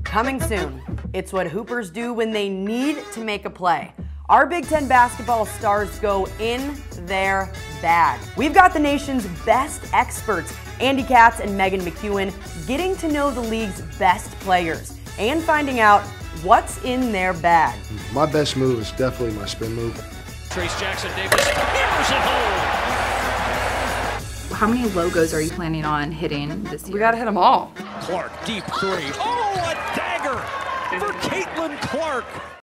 Coming soon, it's what Hoopers do when they need to make a play. Our Big Ten basketball stars go in their bag. We've got the nation's best experts, Andy Katz and Megan McEwen, getting to know the league's best players and finding out what's in their bag. My best move is definitely my spin move. Trace Jackson Davis hammers it home. How many logos are you planning on hitting this year? We gotta hit them all. Clark, deep three. Oh, a dagger for Caitlin Clark.